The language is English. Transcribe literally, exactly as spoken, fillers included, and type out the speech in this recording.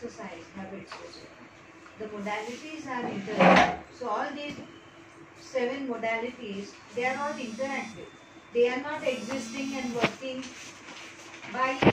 exercise habits also. The modalities are interactive. So all these seven modalities, they are not interactive. They are not existing and working by